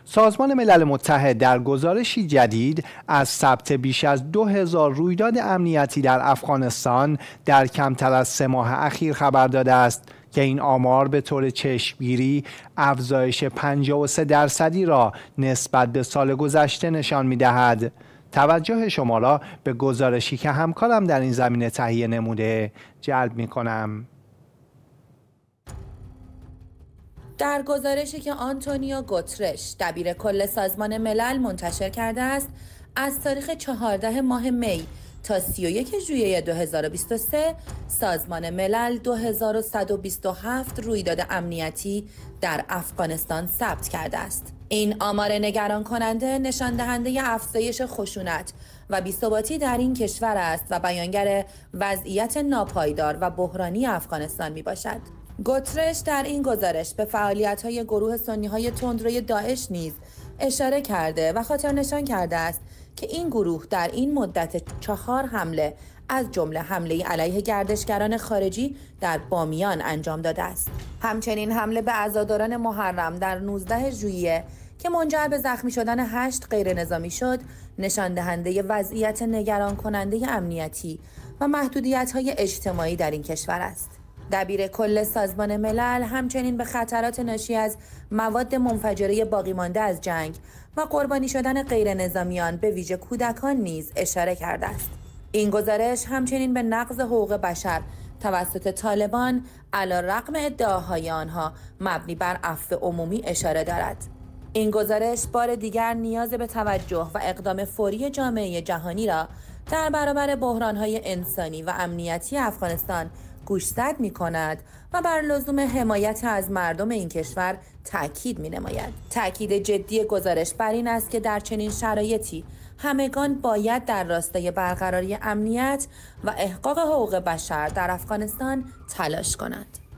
سازمان ملل متحد در گزارشی جدید از ثبت بیش از 2000 رویداد امنیتی در افغانستان در کمتر از 3 ماه اخیر خبر داده است که این آمار به طور چشمگیری افزایش 53% را نسبت به سال گذشته نشان می‌دهد. توجه شما را به گزارشی که همکارم در این زمینه تهیه نموده جلب می‌کنم. در گزارشی که آنتونیو گوترش دبیر کل سازمان ملل منتشر کرده است، از تاریخ 14 ماه می تا 31 ژوئیه 2023 سازمان ملل 2127 رویداد امنیتی در افغانستان ثبت کرده است. این آمار نگران کننده نشان دهنده افزایش خشونت و بی‌ثباتی در این کشور است و بیانگر وضعیت ناپایدار و بحرانی افغانستان میباشد. گوترش در این گزارش به فعالیت‌های گروه سنی‌های تندروی داعش نیز اشاره کرده و خاطر نشان کرده است که این گروه در این مدت 4 حمله از جمله حمله علیه گردشگران خارجی در بامیان انجام داده است. همچنین حمله به عزاداران محرم در 19 ژوئیه که منجر به زخمی شدن 8 غیر نظامی شد، نشان دهنده وضعیت نگران کننده امنیتی و محدودیت‌های اجتماعی در این کشور است. دبیر کل سازمان ملل همچنین به خطرات ناشی از مواد منفجره باقی مانده از جنگ و قربانی شدن غیر نظامیان به ویژه کودکان نیز اشاره کرده است. این گزارش همچنین به نقض حقوق بشر توسط طالبان علیرغم ادعاهای آنها مبنی بر عفو عمومی اشاره دارد. این گزارش بار دیگر نیاز به توجه و اقدام فوری جامعه جهانی را در برابر بحران‌های انسانی و امنیتی افغانستان گوشزد می‌کند و بر لزوم حمایت از مردم این کشور تأکید می‌نماید. تأکید جدی گزارش بر این است که در چنین شرایطی همگان باید در راستای برقراری امنیت و احقاق حقوق بشر در افغانستان تلاش کنند.